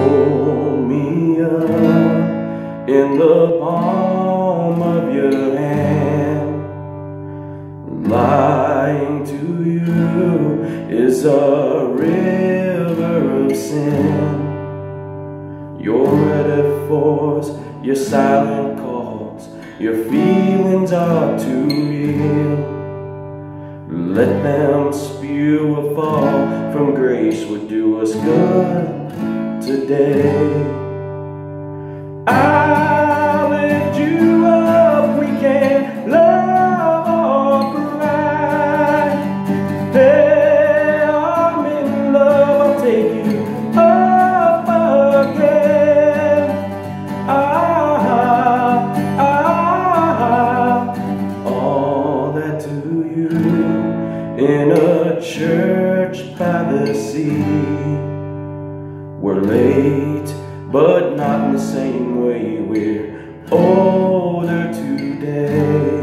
hold me up in the palm of your hand. Lying to you is a river of sin. Your metaphors, your silent calls, your feelings are too real. Let them spew a fall from grace would do us good today. I'll lift you up, we can love or cry. Hey, I'm in love, I'll take you up again. All that to you in a church by the sea. We're late, but not in the same way. We're older today.